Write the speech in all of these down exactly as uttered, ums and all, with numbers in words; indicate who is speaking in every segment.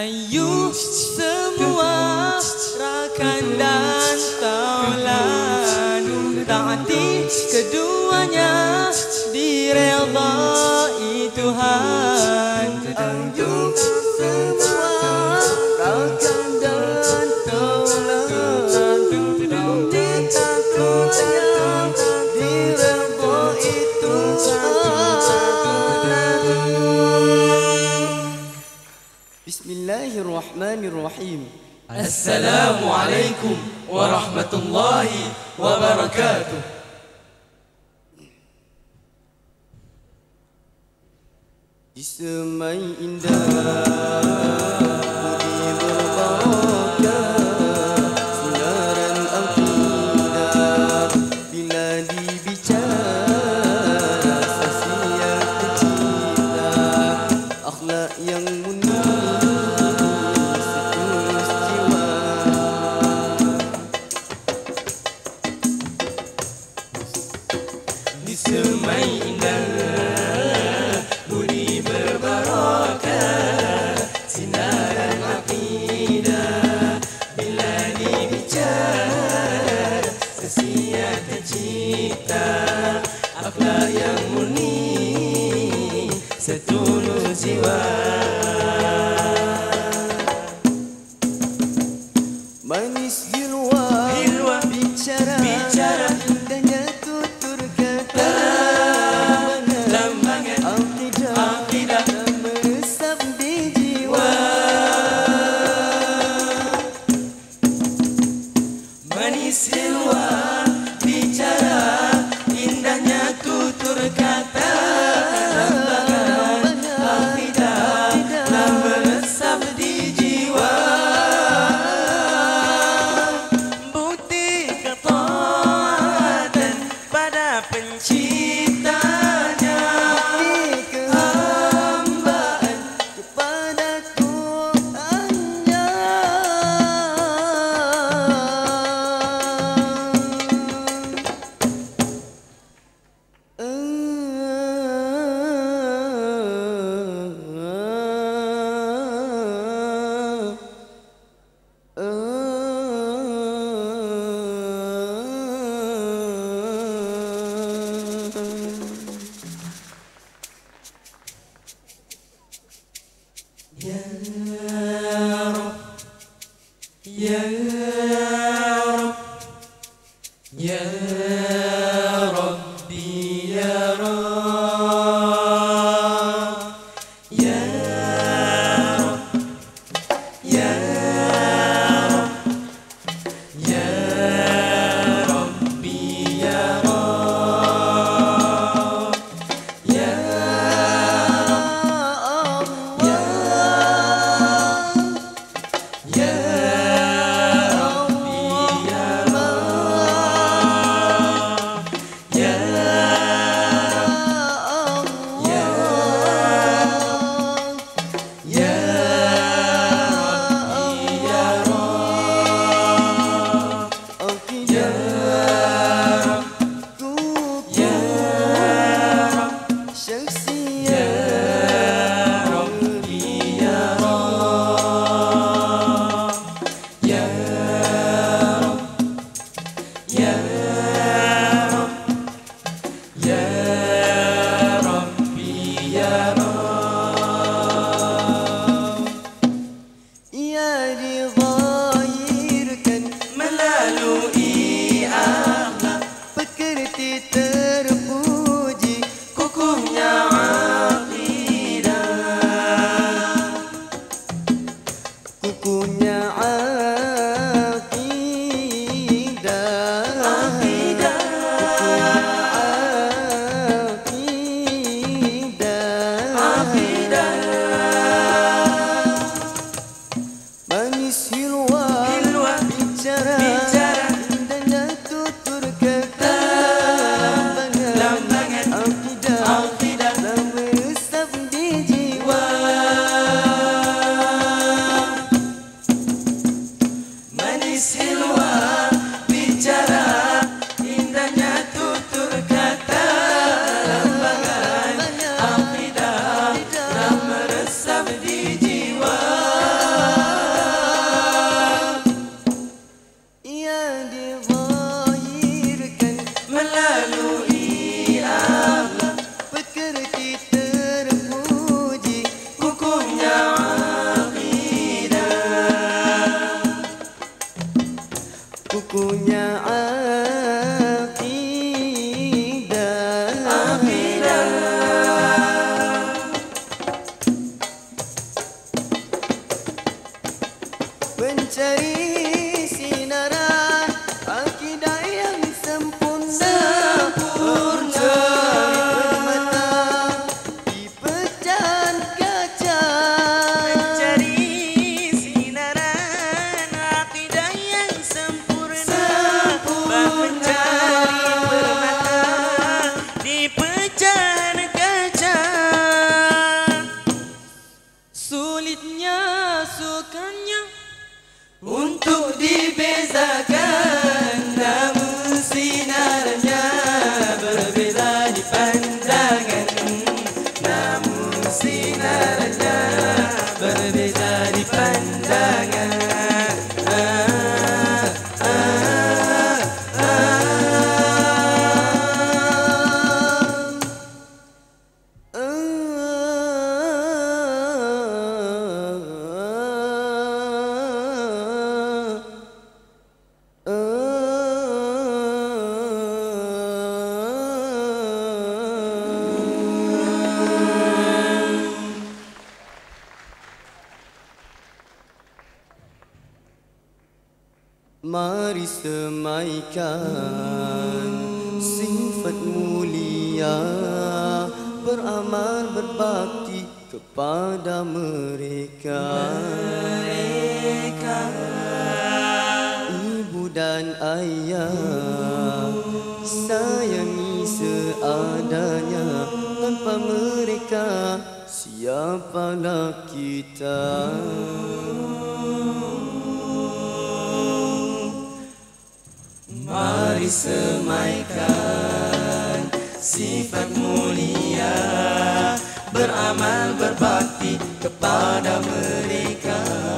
Speaker 1: Ayo semua rakan dan taulan, taati keduanya diredai Tuhan.
Speaker 2: Ayo semua rakan dan taulan, taati keduanya diredai Tuhan. Bismillahirrahmanirrahim.
Speaker 1: Assalamualaikum warahmatullahi wabarakatuh.
Speaker 2: Disemai indah budi berbarakah, sinaran aqidah bila dibicara sasia tercipta, akhlak yang mulia setulus jiwa.
Speaker 1: Disemai indah budi berbarakah, sinaran aqidah bila dibicara sasia tercipta, akhlak yang murni setulus jiwa.
Speaker 2: Manis hilwa,
Speaker 1: Hilwa,
Speaker 2: bicara,
Speaker 1: bicara,
Speaker 2: indahnya tutur kata,
Speaker 1: lambangan
Speaker 2: aqidah,
Speaker 1: aqidah
Speaker 2: dan meresap di jiwa.
Speaker 1: manis hilwa, bicara, indahnya tutur kata, lambangan aqidah dan meresap di jiwa. Bukti ketaatan pada penciptanya,
Speaker 2: Bukti kehambaan kepada Tuhannya.
Speaker 1: Ya Rabb, Ya Rabb, Ya Rabbi, Ya Rabb, Ya Rabb, Ya Rabb, Ya Rabbi, Ya Rabb, Ya Ya Rabbi, Ya Rabb, Ya Ya Ya Rabbi, Ya Rabb, Ya Ya Rabb,
Speaker 2: Syakhsiyat
Speaker 1: Rabbi, Ya Rabb, Ya Rabb, Ya Rabb, Ya Rabbi, Ya Rabb.
Speaker 2: ia dizahirkan
Speaker 1: Melalui akhlak
Speaker 2: pekerti terpuji,
Speaker 1: kukuhnya aqidah,
Speaker 2: kukuhnya aqidah,
Speaker 1: aqidah,
Speaker 2: aqidah.
Speaker 1: aqidah.
Speaker 2: Manis hilwa,
Speaker 1: Hilwa,
Speaker 2: bicara,
Speaker 1: bicara,
Speaker 2: indahnya tutur kata,
Speaker 1: lambangan
Speaker 2: aqidah,
Speaker 1: aqidah
Speaker 2: dan meresap di jiwa.
Speaker 1: manis hilwa, bicara, indahnya tutur kata, lambangan aqidah dan meresap di jiwa.
Speaker 2: punya akidah, mencari sinaran akidah yang sempurna, mencari permata di pecahan kaca,
Speaker 1: mencari sinaran akidah yang sempurna, mencari permata di pecahan kaca. Sulitnya sukanya untuk dibezakan, namun sinarnya berbeza di pandangan, namun sinarnya berbeza di pandangan. Ah, ah,
Speaker 2: mari semaikan sifat mulia, beramal berbakti kepada mereka, ibu dan ayah, sayangi seadanya. Tanpa mereka, siapalah kita?
Speaker 1: Mari semaikan sifat mulia, beramal berbakti kepada mereka,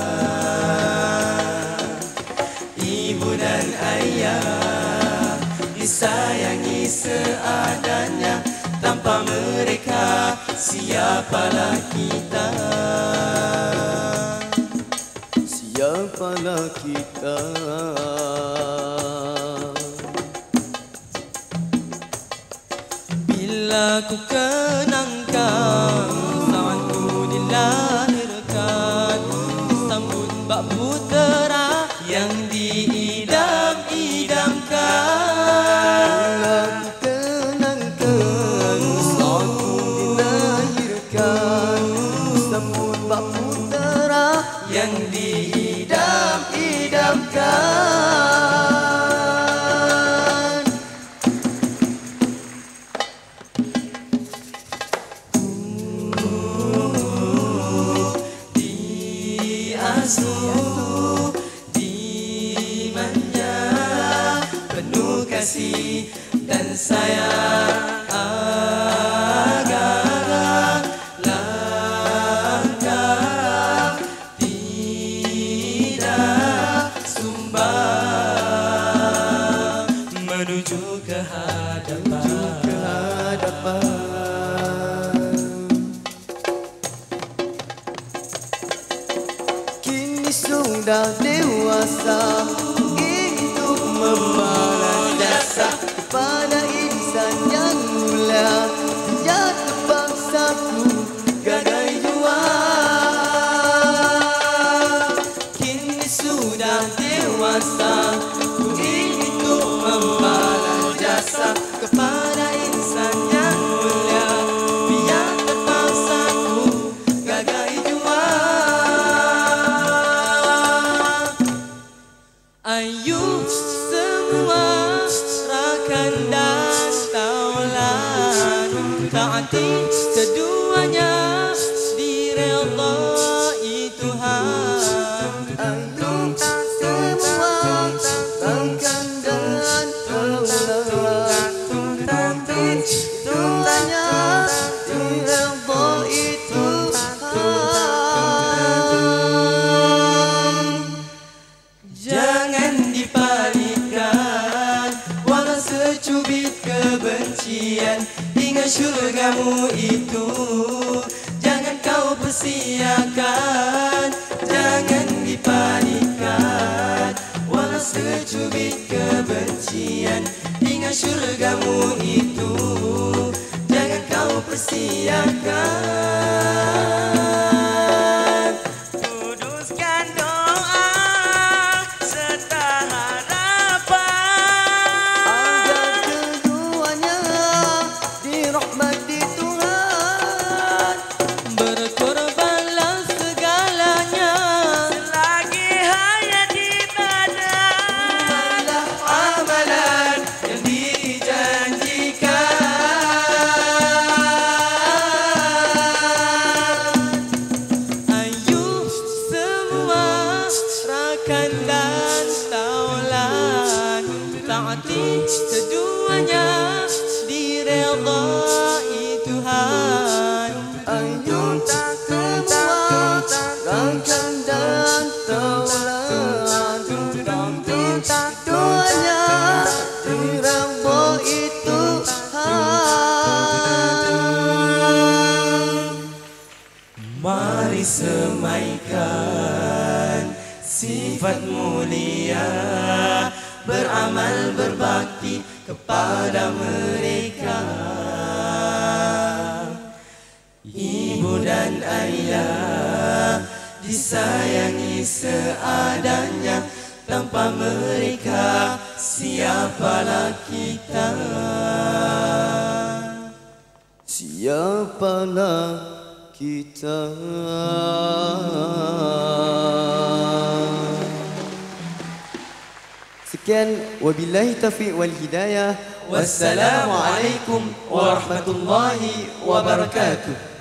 Speaker 1: ibu dan ayah, disayangi seadanya. Tanpa mereka, siapalah kita?
Speaker 2: Siapalah kita?
Speaker 1: Bila ku kenang kau, sawanku dilahirkan, disambut bak putera yang diidam-idamkan.
Speaker 2: Bila ku kenang kau, sawanku dilahirkan, disambut bak putera
Speaker 1: yang
Speaker 2: diidam-idamkan.
Speaker 1: Diasuh, dimanja, penuh kasih dan sayang, agar langkah tidak sumbang menuju ke hadapan.
Speaker 2: Ke hadapan. Kini sudah dewasa, untuk membalas jasa kepada insan yang mulia. Dia terpaksaku gagai jua.
Speaker 1: Kini sudah dewasa, ku ingin untuk membalas jasa kepada insan yang mulia. Biar terpaksa ku gagai jua. Ayo semua rakan dan taulan, taati keduanya, diredai Tuhan.
Speaker 2: Ayo semua rakan dan taulan, taati keduanya, diredai Tuhan.
Speaker 1: Jangan dipalingkan walau secubit kebencian, hingga syurgamu itu jangan kau persiakan. Jangan dipalingkan walau secubit kami keduanya diredai Tuhan.
Speaker 2: Ayo semua rangkan dan taulan, keduanya diredai Tuhan.
Speaker 1: Mari semaikan sifat mulia, beramal berbakti kepada mereka. Ibu dan ayah disayangi seadanya, tanpa mereka siapalah kita?
Speaker 2: Siapalah kita? Sekian, wabillahi taufiq wal hidayah.
Speaker 1: Wassalamualaikum warahmatullahi wabarakatuh.